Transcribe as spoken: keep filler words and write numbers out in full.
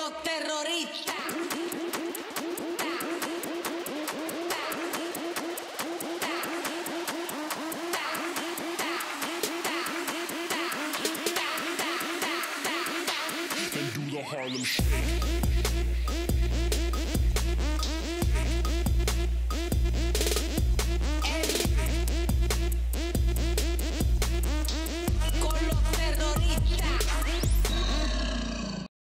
los terroristas. Then do the Harlem Shake. El